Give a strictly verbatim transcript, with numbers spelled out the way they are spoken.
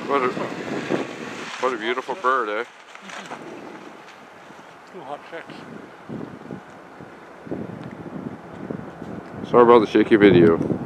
What a, what a beautiful bird, eh? Two hot checks. Sorry about the shaky video.